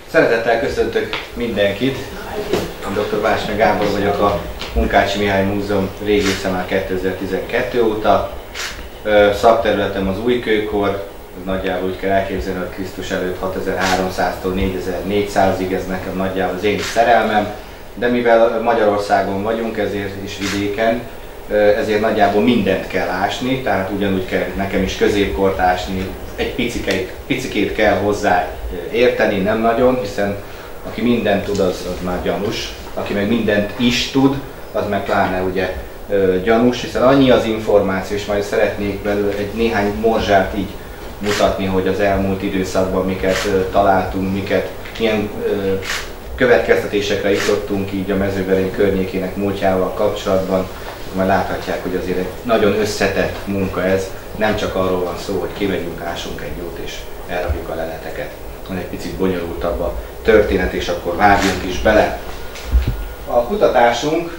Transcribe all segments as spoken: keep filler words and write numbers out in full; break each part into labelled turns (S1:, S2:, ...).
S1: Szeretettel köszöntök mindenkit. Én doktor Básner Gábor vagyok, a Munkácsy Mihály Múzeum régésze már kétezer-tizenkettő óta. Szakterületem az újkőkor, nagyjából úgy kell elképzelni, hogy Krisztus előtt hatezer-háromszáztól négyezer-négyszázig, ez nekem nagyjából az én szerelmem. De mivel Magyarországon vagyunk, ezért is vidéken, ezért nagyjából mindent kell ásni, tehát ugyanúgy kell nekem is középkort ásni, egy picikét, picikét kell hozzá érteni, nem nagyon, hiszen aki mindent tud, az, az már gyanús, aki meg mindent is tud, az meg pláne ugye gyanús, hiszen annyi az információ, és majd szeretnék belőle egy néhány morzsát így mutatni, hogy az elmúlt időszakban miket találtunk, miket, milyen következtetésekre jutottunk így a Mezőberény környékének múltjával kapcsolatban. Majd láthatják, hogy azért egy nagyon összetett munka ez, nem csak arról van szó, hogy kimegyünk, ásunk egy jót és elrakjuk a leleteket, hanem egy picit bonyolultabb a történet, és akkor vágjunk is bele. A kutatásunk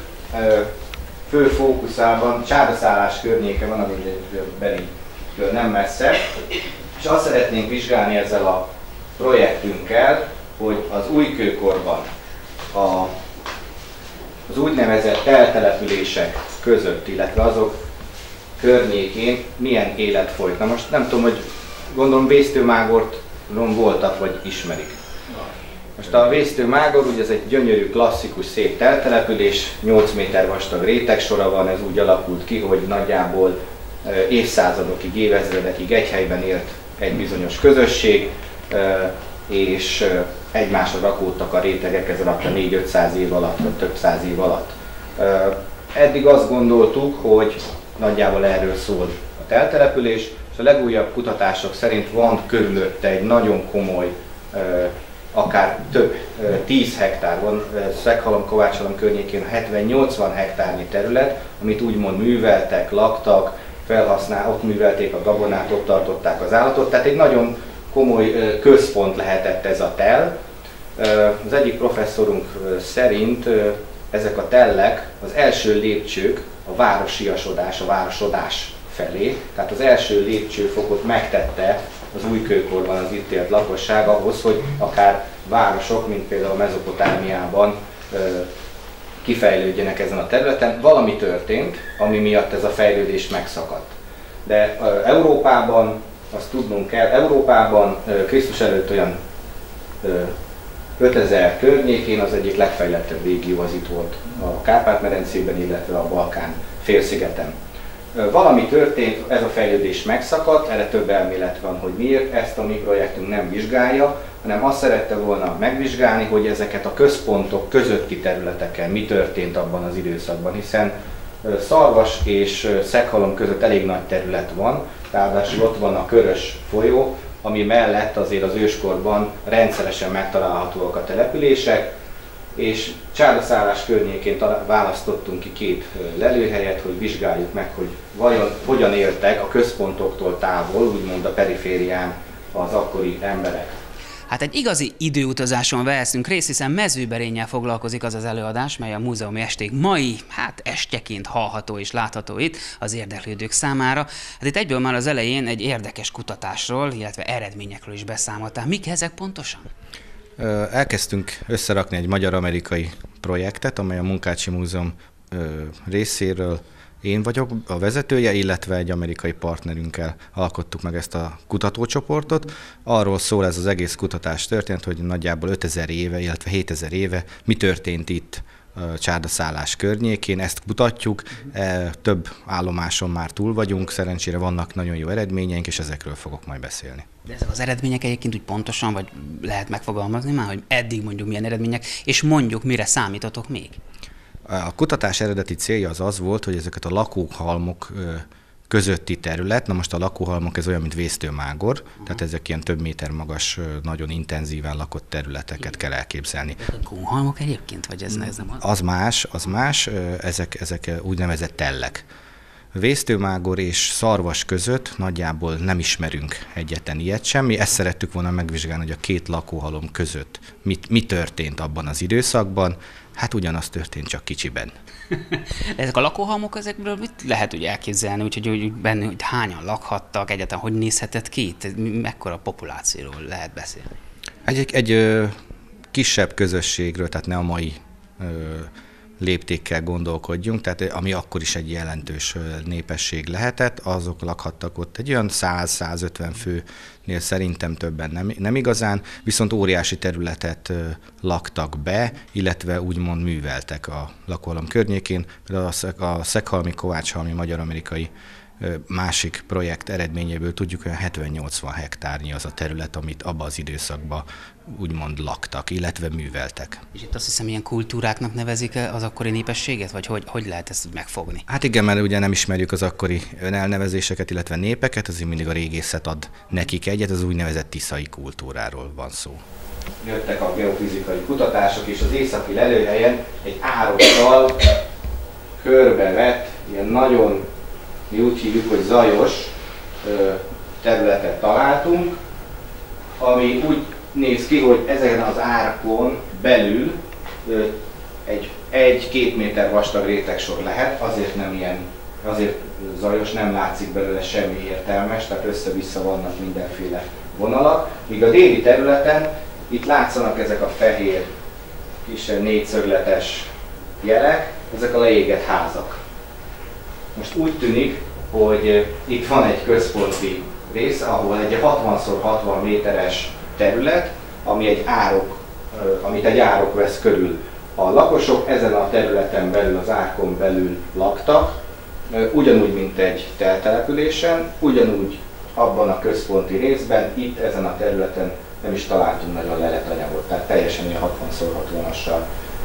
S1: fő fókuszában Csárdaszállás környéke van, ami egy Berénytől nem messze, és azt szeretnénk vizsgálni ezzel a projektünkkel, hogy az újkőkorban a az úgynevezett teltelepülések között, illetve azok környékén milyen élet folyt. Na most nem tudom, hogy gondolom Vésztőmágorton voltak, vagy ismerik. Most a Vésztőmágor, ugye ez egy gyönyörű, klasszikus, szép teltelepülés, nyolc méter vastag rétegsora van, ez úgy alakult ki, hogy nagyjából évszázadokig, évezredekig egy helyben élt egy bizonyos közösség, és egymásra rakódtak a rétegek ez alatt a négy-ötszáz év alatt, vagy több száz év alatt. Eddig azt gondoltuk, hogy nagyjából erről szól a teltelepülés, és a legújabb kutatások szerint van körülötte egy nagyon komoly, akár több tíz hektár van, Szeghalom-Kovácsalom környékén hetven-nyolcvan hektárnyi terület, amit úgymond műveltek, laktak, felhasznál, ott művelték a gabonát, ott tartották az állatot, tehát egy nagyon komoly központ lehetett ez a tel. Az egyik professzorunk szerint ezek a tellek az első lépcsők a városiasodás, a városodás felé, tehát az első lépcsőfokot megtette az újkőkorban az itt élt lakosság ahhoz, hogy akár városok, mint például Mezopotámiában kifejlődjenek ezen a területen. Valami történt, ami miatt ez a fejlődés megszakadt. De Európában, azt tudnunk kell, Európában Krisztus előtt olyan ötezer környékén az egyik legfejlettebb régió az itt volt a Kárpát-medencében, illetve a Balkán félszigeten. Valami történt, ez a fejlődés megszakadt, erre több elmélet van, hogy miért, ezt a mi projektünk nem vizsgálja, hanem azt szerette volna megvizsgálni, hogy ezeket a központok közötti területeken mi történt abban az időszakban, hiszen Szarvas és Szeghalom között elég nagy terület van, ráadásul ott van a Körös folyó, ami mellett azért az őskorban rendszeresen megtalálhatóak a települések, és Csárdaszállás környékén választottunk ki két lelőhelyet, hogy vizsgáljuk meg, hogy vajon hogyan éltek a központoktól távol, úgymond a periférián az akkori emberek.
S2: Hát egy igazi időutazáson veszünk részt, hiszen Mezőberénnyel foglalkozik az az előadás, mely a múzeumi esték mai, hát estjeként hallható és látható itt az érdeklődők számára. Hát itt egyből már az elején egy érdekes kutatásról, illetve eredményekről is beszámoltál. Mik ezek pontosan?
S3: Elkezdtünk összerakni egy magyar-amerikai projektet, amely a Munkácsy Múzeum részéről én vagyok a vezetője, illetve egy amerikai partnerünkkel alkottuk meg ezt a kutatócsoportot. Arról szól ez az egész kutatás történt, hogy nagyjából ötezer éve, illetve hétezer éve mi történt itt Csárdaszállás környékén. Ezt kutatjuk, több állomáson már túl vagyunk, szerencsére vannak nagyon jó eredményeink, és ezekről fogok majd beszélni.
S2: De ezek az eredmények egyébként úgy pontosan, vagy lehet megfogalmazni már, hogy eddig mondjuk milyen eredmények, és mondjuk mire számítotok még?
S3: A kutatás eredeti célja az az volt, hogy ezeket a lakóhalmok közötti terület, na most a lakóhalmok ez olyan, mint Vésztőmágor, uh-huh. tehát ezek ilyen több méter magas, nagyon intenzíven lakott területeket kell elképzelni.
S2: A lakóhalmok egyébként, vagy ez, ez nem az?
S3: Az más, az más, ezek, ezek úgynevezett tellek. Vésztőmágor és Szarvas között nagyjából nem ismerünk egyetlen ilyet sem. Mi ezt szerettük volna megvizsgálni, hogy a két lakóhalom között mit, mi történt abban az időszakban. Hát ugyanaz történt, csak kicsiben.
S2: Ezek a lakóhalmok, ezekből mit lehet úgy elképzelni, úgyhogy hogy benne, hogy hányan lakhattak, egyáltalán hogy nézhetett ki? Mekkora populációról lehet beszélni?
S3: Egy, egy, egy kisebb közösségről, tehát ne a mai ö, léptékkel gondolkodjunk, tehát ami akkor is egy jelentős népesség lehetett, azok lakhattak ott egy olyan száz-százötven főnél, szerintem többen nem, nem igazán, viszont óriási területet laktak be, illetve úgymond műveltek a lakóhalom környékén. Például a Szeghalmi Kovácshalmi magyar-amerikai másik projekt eredményéből tudjuk, hogy hetven-nyolcvan hektárnyi az a terület, amit abban az időszakban úgymond laktak, illetve műveltek.
S2: És itt azt hiszem, ilyen kultúráknak nevezik az akkori népességet, vagy hogy, hogy lehet ezt úgy megfogni?
S3: Hát igen, mert ugye nem ismerjük az akkori önelnevezéseket, illetve népeket, azért mindig a régészet ad nekik egyet, az úgynevezett tiszai kultúráról van szó.
S1: Jöttek a geofizikai kutatások, és az északi lelőhelyen egy árokkal körbevett, ilyen nagyon, mi úgy hívjuk, hogy zajos területet találtunk, ami úgy néz ki, hogy ezeken az árkon belül egy egy-két méter vastag rétegsor lehet, azért nem ilyen, azért zajos, nem látszik belőle semmi értelmes, tehát össze-vissza vannak mindenféle vonalak, míg a déli területen itt látszanak ezek a fehér, kisebb négyszögletes jelek, ezek a leégett házak. Most úgy tűnik, hogy itt van egy központi rész, ahol egy hatvan szor hatvan méteres terület, ami egy árok, amit egy árok vesz körül. A lakosok ezen a területen belül, az árkon belül laktak, ugyanúgy, mint egy teltelepülésen, ugyanúgy abban a központi részben, itt ezen a területen nem is találtunk nagyon leletanyagot, tehát teljesen ilyen hatvan szor hatvan-assal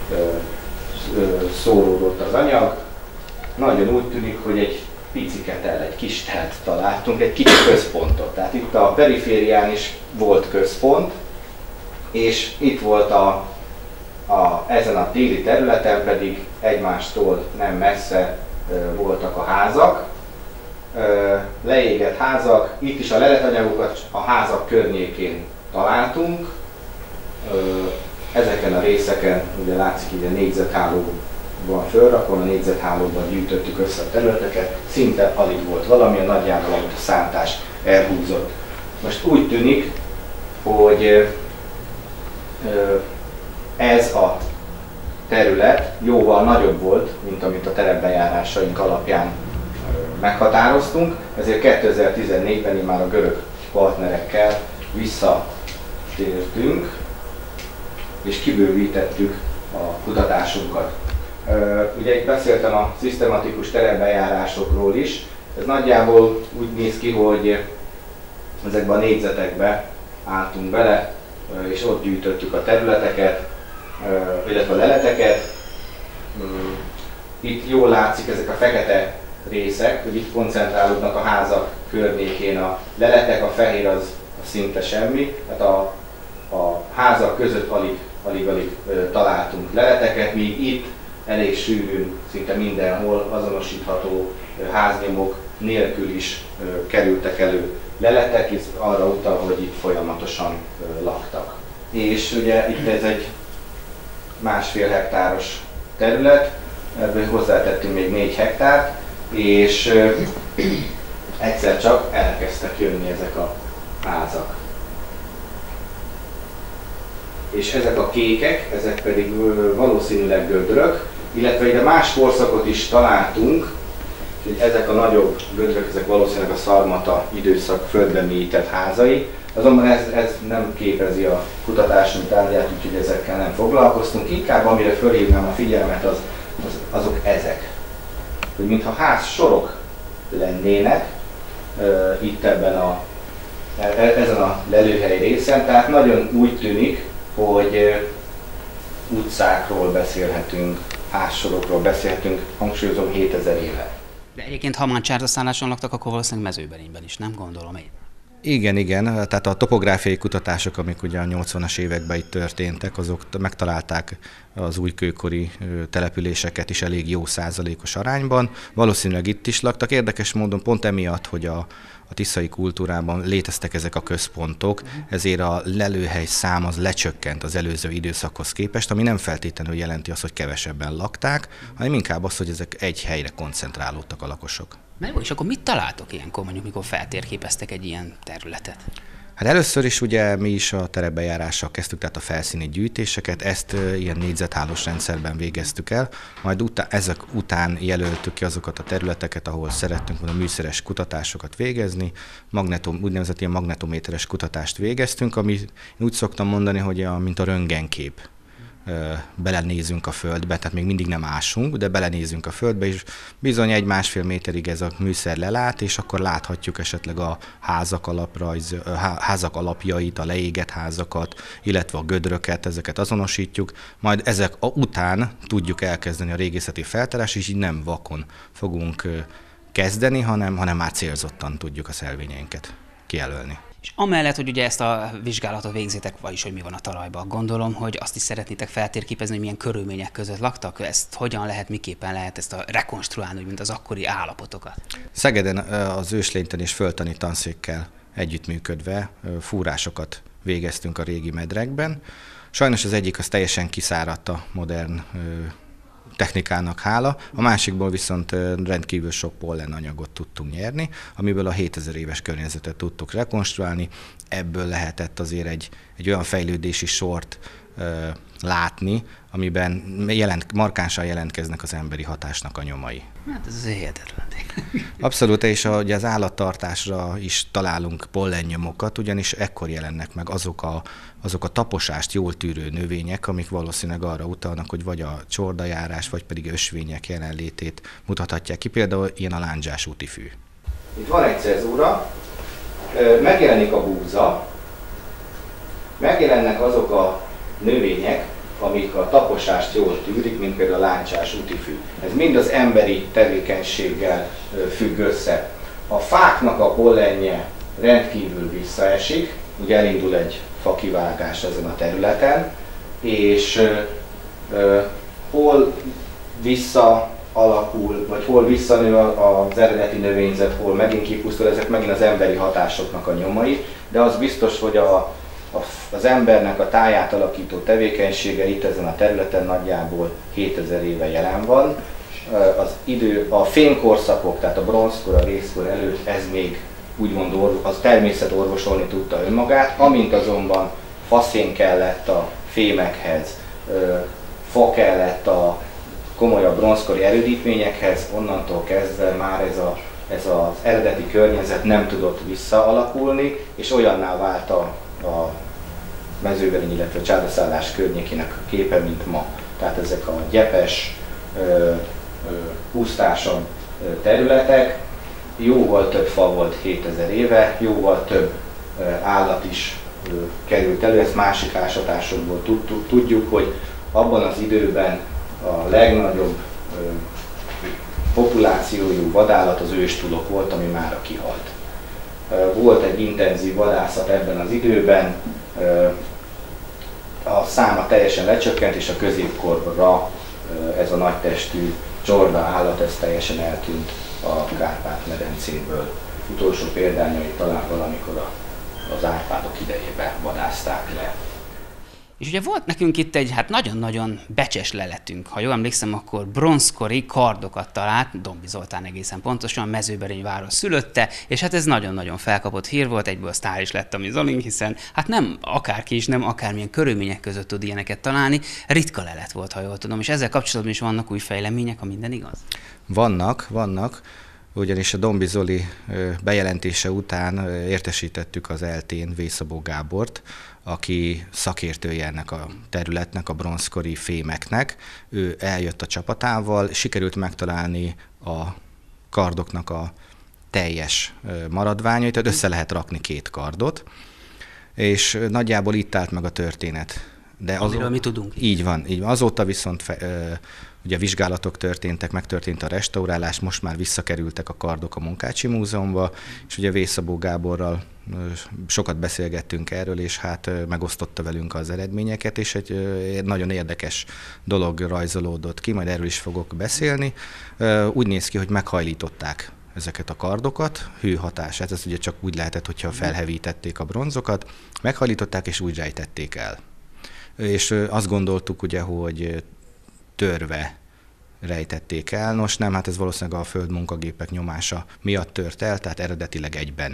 S1: szóródott az anyag. Nagyon úgy tűnik, hogy egy piciket el, egy kis telt találtunk, egy kicsi központot. Tehát itt a periférián is volt központ, és itt volt a, a, ezen a téli területen pedig egymástól nem messze e, voltak a házak, e, leégett házak, itt is a leletanyagokat a házak környékén találtunk. E, ezeken a részeken, ugye látszik, hogy a négyzetháló van fölrakva, a négyzethálóban gyűjtöttük össze a területeket, szinte alig volt valami, a nagyjából, amit a szántás elhúzott. Most úgy tűnik, hogy ez a terület jóval nagyobb volt, mint amit a terepbejárásaink alapján meghatároztunk, ezért kétezer-tizennégyben már a görög partnerekkel visszatértünk, és kibővítettük a kutatásunkat. Ugye itt beszéltem a szisztematikus terepbejárásokról is. Ez nagyjából úgy néz ki, hogy ezekben a négyzetekbe álltunk bele, és ott gyűjtöttük a területeket, illetve a leleteket. Itt jól látszik ezek a fekete részek, hogy itt koncentrálódnak a házak környékén a leletek, a fehér az szinte semmi. Hát a, a házak között alig, alig, alig találtunk leleteket, míg itt elég sűrűn, szinte mindenhol azonosítható háznyomok nélkül is kerültek elő leletek, és arra utal, hogy itt folyamatosan laktak. És ugye itt ez egy másfél hektáros terület, ebből hozzátettünk még négy hektárt, és egyszer csak elkezdtek jönni ezek a házak. És ezek a kékek, ezek pedig valószínűleg gödrök, illetve ide más korszakot is találtunk, hogy ezek a nagyobb gödrök, ezek valószínűleg a szarmata időszak földben mélyített házai, azonban ez, ez nem képezi a kutatásunk tárgyát, úgyhogy ezekkel nem foglalkoztunk. Inkább amire fölhívnám a figyelmet, az, az, azok ezek. Hogy mintha ház sorok lennének uh, itt ebben a, ezen a lelőhely részen, tehát nagyon úgy tűnik, hogy uh, utcákról beszélhetünk, házsorokról beszélhetünk, hangsúlyozom hétezer éve.
S2: De egyébként, ha már csárdaszálláson laktak, akkor valószínűleg Mezőberényben is, nem gondolom én.
S3: Igen, igen, tehát a topográfiai kutatások, amik ugye a nyolcvanas években itt történtek, azok megtalálták az újkőkori településeket is elég jó százalékos arányban. Valószínűleg itt is laktak. Érdekes módon pont emiatt, hogy a, a tiszai kultúrában léteztek ezek a központok, ezért a lelőhely szám az lecsökkent az előző időszakhoz képest, ami nem feltétlenül jelenti azt, hogy kevesebben lakták, hanem inkább az, hogy ezek egy helyre koncentrálódtak a lakosok.
S2: Na jó, és akkor mit találtok ilyenkor, mondjuk, mikor feltérképeztek egy ilyen területet?
S3: Hát először is ugye mi is a terepbejárással kezdtük, tehát a felszíni gyűjtéseket, ezt uh, ilyen négyzethálós rendszerben végeztük el, majd utá- ezek után jelöltük ki azokat a területeket, ahol szerettünk volna műszeres kutatásokat végezni, magnetom, úgynevezett ilyen magnetométeres kutatást végeztünk, ami én úgy szoktam mondani, hogy a, mint a röntgenkép. Belenézünk a földbe, tehát még mindig nem ásunk, de belenézünk a földbe, és bizony egy-másfél méterig ez a műszer lelát, és akkor láthatjuk esetleg a házak, alaprajz, házak alapjait, a leégett házakat, illetve a gödröket, ezeket azonosítjuk, majd ezek után tudjuk elkezdeni a régészeti feltárás, és így nem vakon fogunk kezdeni, hanem, hanem már célzottan tudjuk a szelvényeinket kijelölni.
S2: És amellett, hogy ugye ezt a vizsgálatot végzitek, vagyis hogy mi van a talajban, gondolom, hogy azt is szeretnétek feltérképezni, hogy milyen körülmények között laktak, ezt hogyan lehet, miképpen lehet ezt a rekonstruálni, mint az akkori állapotokat?
S3: Szegeden az őslénytani és földtani tanszékkel együttműködve fúrásokat végeztünk a régi medrekben. Sajnos az egyik az teljesen kiszáradt a modern technikának hála, a másikból viszont rendkívül sok pollenanyagot tudtunk nyerni, amiből a hétezer éves környezetet tudtuk rekonstruálni, ebből lehetett azért egy, egy olyan fejlődési sort ö, látni, amiben jelent, markánsan jelentkeznek az emberi hatásnak a nyomai.
S2: Hát ez hihetetlen.
S3: Abszolút, és a, ugye az állattartásra is találunk pollennyomokat, ugyanis ekkor jelennek meg azok a, azok a taposást jól tűrő növények, amik valószínűleg arra utalnak, hogy vagy a csordajárás, vagy pedig ösvények jelenlétét mutathatják ki, például ilyen a lándzsás útifű.
S1: Itt van egy cezúra, megjelenik a búza, megjelennek azok a növények, amik a taposást jól tűrik, mint például a lándzsás útifű. Ez mind az emberi tevékenységgel függ össze. A fáknak a pollenje rendkívül visszaesik, ugye elindul egy fakivágás ezen a területen, és uh, hol visszaalakul, vagy hol visszanő az eredeti növényzet, hol megint kipusztul, ezek megint az emberi hatásoknak a nyomai, de az biztos, hogy a az embernek a táját alakító tevékenysége itt ezen a területen nagyjából hétezer éve jelen van. Az idő, a fénykorszakok, tehát a bronzkor, a rézkor előtt ez még úgymond orv, az természet orvosolni tudta önmagát, amint azonban faszén kellett a fémekhez, fa kellett a komolyabb bronzkori erődítményekhez, onnantól kezdve már ez, a, ez az eredeti környezet nem tudott visszaalakulni, és olyanná vált a, a Mezőverény, illetve Csádaszállás környékének a képe, mint ma. Tehát ezek a gyepes, pusztásabb területek, jóval több fa volt hétezer éve, jóval több állat is került elő, ezt másik ásatásokból tudjuk, hogy abban az időben a legnagyobb populációjú vadállat az őstulok volt, ami mára kihalt. Volt egy intenzív vadászat ebben az időben, a száma teljesen lecsökkent, és a középkorra ez a nagytestű csorda állat ez teljesen eltűnt a Kárpát-medencéből. Utolsó példányait talán valamikor az Árpádok idejében vadázták le.
S2: És ugye volt nekünk itt egy hát nagyon-nagyon becses leletünk. Ha jól emlékszem, akkor bronzkori kardokat talált, Dombi Zoltán egészen pontosan, Mezőberény város szülötte, és hát ez nagyon-nagyon felkapott hír volt, egyből sztár is lett a mi Zolink, hiszen hát nem akárki is, nem akármilyen körülmények között tud ilyeneket találni, ritka lelet volt, ha jól tudom, és ezzel kapcsolatban is vannak új fejlemények, ha minden igaz? Vannak,
S3: vannak. Ugyanis a Dombi Zoli bejelentése után értesítettük az eltén Vészabó Gábort, aki szakértője ennek a területnek, a bronzkori fémeknek. Ő eljött a csapatával, sikerült megtalálni a kardoknak a teljes maradványait, tehát össze lehet rakni két kardot, és nagyjából itt állt meg a történet.
S2: De amiről mi tudunk.
S3: Így van, így van. Azóta viszont fe, ugye vizsgálatok történtek, megtörtént a restaurálás, most már visszakerültek a kardok a Munkácsi Múzeumba, és ugye Vészabó Gáborral sokat beszélgettünk erről, és hát megosztotta velünk az eredményeket, és egy nagyon érdekes dolog rajzolódott ki, majd erről is fogok beszélni. Úgy néz ki, hogy meghajlították ezeket a kardokat, hőhatás, hát ez ugye csak úgy lehetett, hogyha felhevítették a bronzokat, meghajlították és úgy rejtették el. És azt gondoltuk ugye, hogy törve rejtették el. Nos nem, hát ez valószínűleg a földmunkagépek nyomása miatt tört el, tehát eredetileg egyben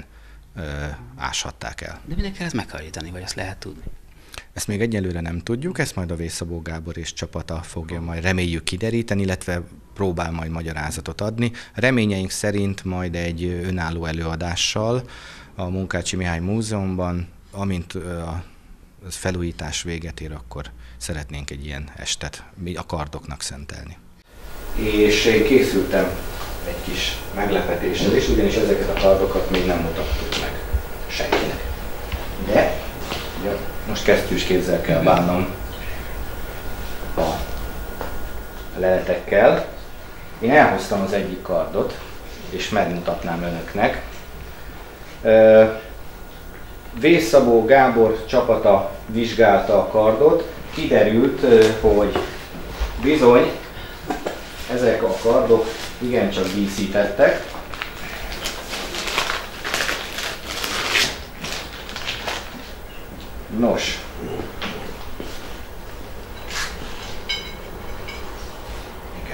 S3: ö, áshatták el.
S2: De minek kell ezt meghajlítani, vagy azt lehet tudni?
S3: Ezt még egyelőre nem tudjuk, ezt majd a Vészszabó Gábor és csapata fogja majd reméljük kideríteni, illetve próbál majd magyarázatot adni. Reményeink szerint majd egy önálló előadással a Munkácsi Mihály Múzeumban, amint a felújítás véget ér, akkor szeretnénk egy ilyen estet mi a kardoknak szentelni. És én készültem egy kis meglepetéssel is, ugyanis ezeket a kardokat még nem mutattuk meg senkinek. De ja, most kesztyűs kézzel kell bánnom a leletekkel. Én elhoztam az egyik kardot, és megmutatnám önöknek. Vészszabó Gábor csapata vizsgálta a kardot, kiderült, hogy bizony ezek a kardok igencsak díszítettek. Nos, igen.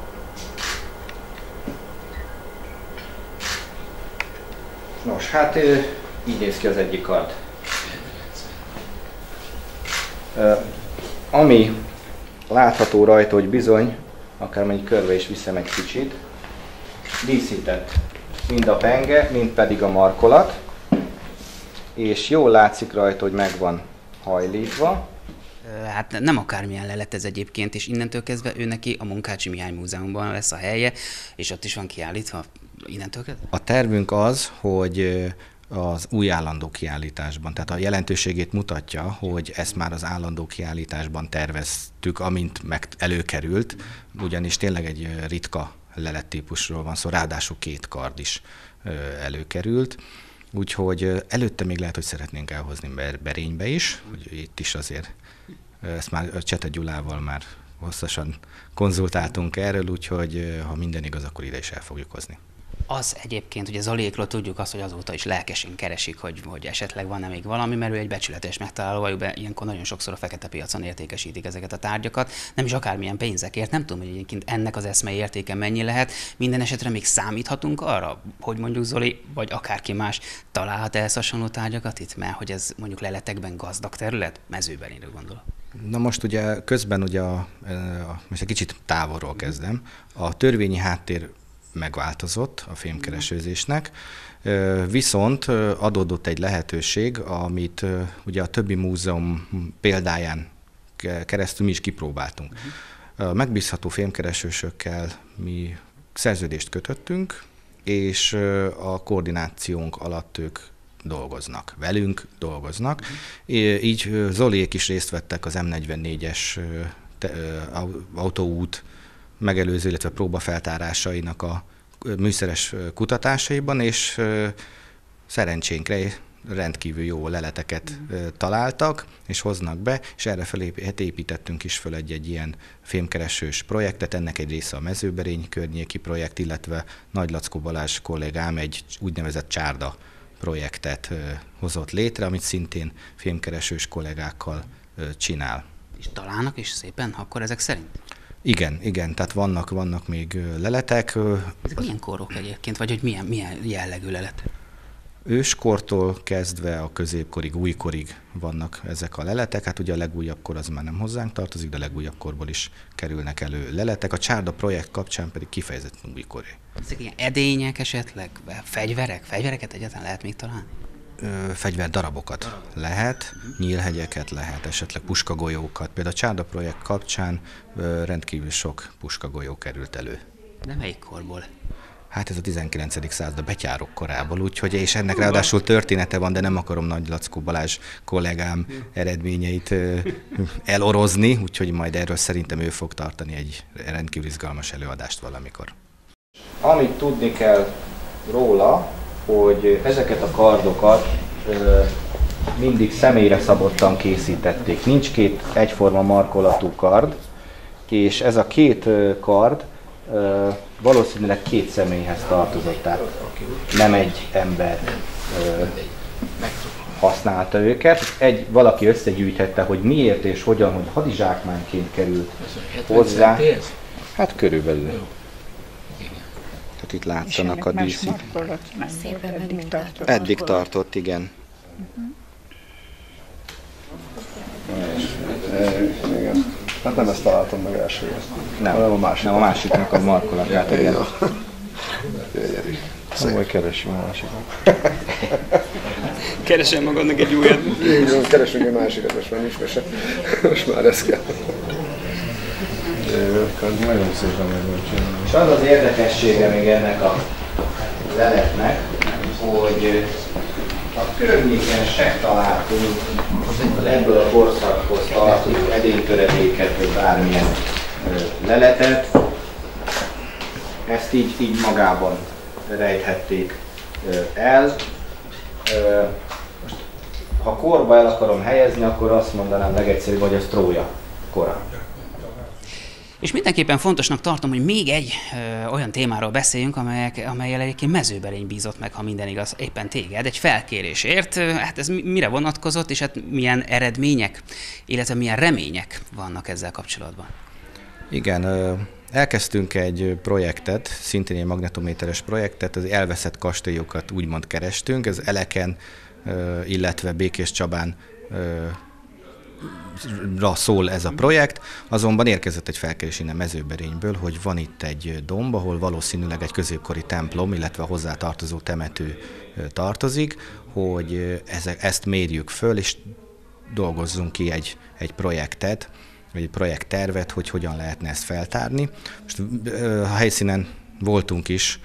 S3: Nos, hát így néz ki az egyik kard. Ami látható rajta, hogy bizony, akármennyi körbe is viszem egy kicsit, díszített mind a penge, mind pedig a markolat, és jól látszik rajta, hogy meg van hajlítva.
S2: Hát nem akármilyen lelet ez egyébként, és innentől kezdve ő neki a Munkácsi Mihály Múzeumban lesz a helye, és ott is van kiállítva innentől kezdve?
S3: A tervünk az, hogy az új állandó kiállításban, tehát a jelentőségét mutatja, hogy ezt már az állandó kiállításban terveztük, amint meg előkerült, ugyanis tényleg egy ritka lelettípusról van szó, ráadásul két kard is előkerült, úgyhogy előtte még lehet, hogy szeretnénk elhozni Berénybe is, hogy itt is azért, ezt már Csete Gyulával már hosszasan konzultáltunk erről, úgyhogy ha minden igaz, akkor ide is el fogjuk hozni.
S2: Az egyébként, ugye Zoliékról tudjuk azt, hogy azóta is lelkesen keresik, hogy, hogy esetleg van-e még valami, mert ő egy becsületes megtaláló, be ilyenkor nagyon sokszor a fekete piacon értékesítik ezeket a tárgyakat, nem is akármilyen pénzekért, nem tudom, hogy egyébként ennek az eszmei értéke mennyi lehet, minden esetre még számíthatunk arra, hogy mondjuk Zoli, vagy akárki más találhat ehhez hasonló tárgyakat itt, mert hogy ez mondjuk leletekben gazdag terület, Mezőberényről gondolok.
S3: Na most ugye közben ugye, a, a, most egy kicsit távolról kezdem, a törvényi háttér megváltozott a fémkeresőzésnek, viszont adódott egy lehetőség, amit ugye a többi múzeum példáján keresztül mi is kipróbáltunk. Megbízható fémkeresősökkel mi szerződést kötöttünk, és a koordinációnk alatt ők dolgoznak, velünk dolgoznak. Így Zoliék is részt vettek az M negyvennégyes autóút megelőző, illetve próbafeltárásainak a műszeres kutatásaiban, és szerencsénkre rendkívül jó leleteket találtak, és hoznak be, és erre felé építettünk is föl egy-egy ilyen fémkeresős projektet, ennek egy része a Mezőberény környéki projekt, illetve Nagy Lackó Balázs kollégám egy úgynevezett csárda projektet hozott létre, amit szintén fémkeresős kollégákkal csinál.
S2: És találnak is szépen, akkor ezek szerint?
S3: Igen, igen, tehát vannak, vannak még leletek.
S2: Ezek milyen korok egyébként, vagy hogy milyen, milyen jellegű lelet?
S3: Őskortól kezdve a középkorig, újkorig vannak ezek a leletek. Hát ugye a legújabb kor az már nem hozzánk tartozik, de a legújabb korból is kerülnek elő leletek. A Csárda projekt kapcsán pedig kifejezetten újkori.
S2: Ezek ilyen edények esetleg, fegyverek? Fegyvereket egyáltalán lehet még találni?
S3: Fegyverdarabokat Darabok. lehet, nyílhegyeket lehet, esetleg puskagolyókat. Például a Csárda projekt kapcsán rendkívül sok puskagolyó került elő.
S2: De melyik korból?
S3: Hát ez a tizenkilencedik század, a betyárok korából, úgyhogy, és ennek ráadásul története van, de nem akarom Nagy Lackó Balázs kollégám eredményeit elorozni, úgyhogy majd erről szerintem ő fog tartani egy rendkívül izgalmas előadást valamikor. Amit tudni kell róla, hogy ezeket a kardokat ö, mindig személyre szabottan készítették. Nincs két egyforma markolatú kard, és ez a két ö, kard ö, valószínűleg két személyhez tartozott, tehát nem egy ember ö, használta őket. Egy, valaki összegyűjthette, hogy miért és hogyan, hogy hadizsákmányként került hozzá. Hát körülbelül. markolat itt látszanak a díszít.
S4: Szépen eddig tartott.
S3: Eddig tartott, igen.
S5: Igen. Hát nem ezt találtam meg elsőre.
S3: Nem,
S5: hanem a másik.
S3: Nem, a másiknak a markolatját, igen.
S5: Gyönyörű. Szóval keresünk a másikat.
S2: Keresem magadnak egy újat.
S5: Igen, keresünk egy másikat, most már nincs mese. Most már ez kell. Nagyon szépen meg van csinálni.
S1: És az az érdekessége még ennek a leletnek, hogy a környéken se találtunk ebből a korszakhoz tartozó edénytöredéket, vagy bármilyen leletet. Ezt így, így magában rejthették el. Most, ha korba el akarom helyezni, akkor azt mondanám legegyszerűbb, hogy az Trója kora.
S2: És mindenképpen fontosnak tartom, hogy még egy ö, olyan témáról beszéljünk, amelyek, amelyel egyébként Mezőberény bízott meg, ha minden igaz, éppen téged, egy felkérésért. Hát ez mire vonatkozott, és hát milyen eredmények, illetve milyen remények vannak ezzel kapcsolatban?
S3: Igen, elkezdtünk egy projektet, szintén egy magnetométeres projektet, az elveszett kastélyokat úgymond kerestünk, ez Eleken, illetve Békés Csabán ra szól ez a projekt, azonban érkezett egy felkérés innen Mezőberényből, hogy van itt egy domb, ahol valószínűleg egy középkori templom, illetve a hozzá tartozó temető tartozik, hogy ezt mérjük föl, és dolgozzunk ki egy, egy projektet, vagy egy projekttervet, hogy hogyan lehetne ezt feltárni. Most a helyszínen voltunk is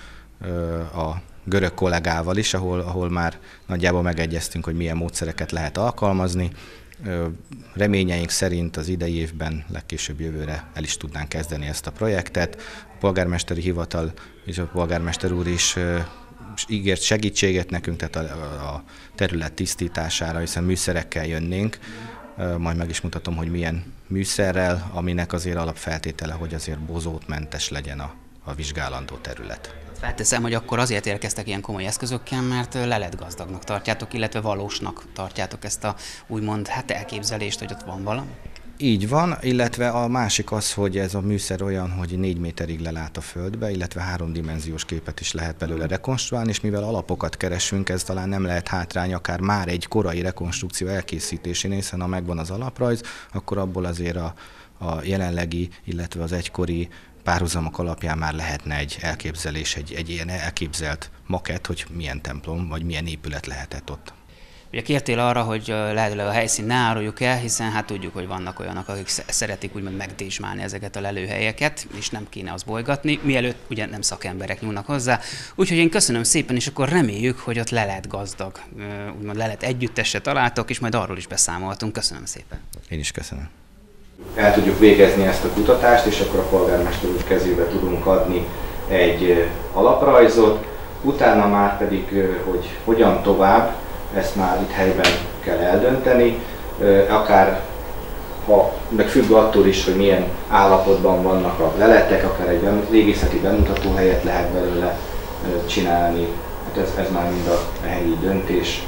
S3: a görög kollégával is, ahol, ahol már nagyjából megegyeztünk, hogy milyen módszereket lehet alkalmazni. Reményeink szerint az idei évben, legkésőbb jövőre el is tudnánk kezdeni ezt a projektet. A polgármesteri hivatal és a polgármester úr is ígért segítséget nekünk, tehát a, a terület tisztítására, hiszen műszerekkel jönnénk. Majd meg is mutatom, hogy milyen műszerrel, aminek azért alapfeltétele, hogy azért bozótmentes legyen a, a vizsgálandó terület.
S2: Felteszem, hogy akkor azért érkeztek ilyen komoly eszközökkel, mert leletgazdagnak tartjátok, illetve valósnak tartjátok ezt a úgymond hát elképzelést, hogy ott van valami?
S3: Így van, illetve a másik az, hogy ez a műszer olyan, hogy négy méterig lelát a földbe, illetve háromdimenziós képet is lehet belőle rekonstruálni, és mivel alapokat keresünk, ez talán nem lehet hátrány akár már egy korai rekonstrukció elkészítésénél, hiszen ha megvan az alaprajz, akkor abból azért a, a jelenlegi, illetve az egykori párhuzamok alapján már lehetne egy elképzelés, egy, egy ilyen elképzelt makett, hogy milyen templom, vagy milyen épület lehetett ott.
S2: Ugye kértél arra, hogy lehetőleg a helyszínt ne áruljuk el, hiszen hát tudjuk, hogy vannak olyanok, akik szeretik úgymond megdésmálni ezeket a lelőhelyeket, és nem kéne azt bolygatni, mielőtt ugye nem szakemberek nyúlnak hozzá. Úgyhogy én köszönöm szépen, és akkor reméljük, hogy ott lelet gazdag, úgymond lelet együttesre találtok, és majd arról is beszámolhatunk. Köszönöm szépen.
S3: Én is köszönöm.
S1: El tudjuk végezni ezt a kutatást, és akkor a polgármester úr kezébe tudunk adni egy alaprajzot, utána már pedig, hogy hogyan tovább, ezt már itt helyben kell eldönteni, akár ha meg függ attól is, hogy milyen állapotban vannak a leletek, akár egy régészeti bemutatóhelyet lehet belőle csinálni. Hát ez, ez már mind a helyi döntés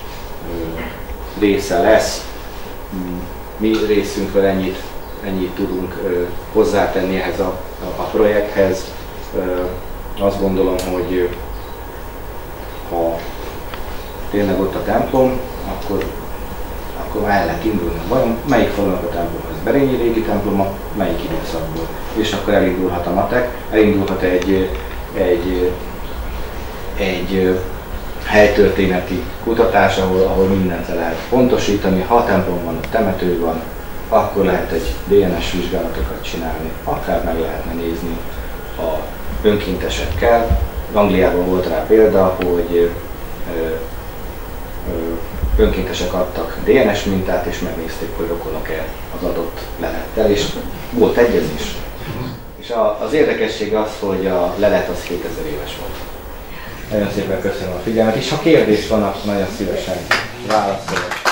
S1: része lesz. Mi részünkről ennyit, ennyit tudunk hozzátenni ehhez a, a projekthez. Azt gondolom, hogy ha tényleg ott a templom, akkor, akkor már el lehet indulni. Vajon melyik falunak a templom? Ez Berényi régi temploma, melyik időszakból? És akkor elindulhat a matek, elindulhat egy, egy, egy helytörténeti kutatás, ahol, ahol mindent lehet pontosítani. Ha a templom van, a temető van, akkor lehet egy dé en es vizsgálatokat csinálni, akár meg lehetne nézni a önkéntesekkel. Angliában volt rá példa, hogy önkéntesek adtak dé en es mintát, és megnézték, hogy rokonok-e az adott lelettel, és volt egyezés. És az érdekesség az, hogy a lelet az kétezer éves volt. Nagyon szépen köszönöm a figyelmet, és ha kérdés van, akkor nagyon szívesen válaszolok.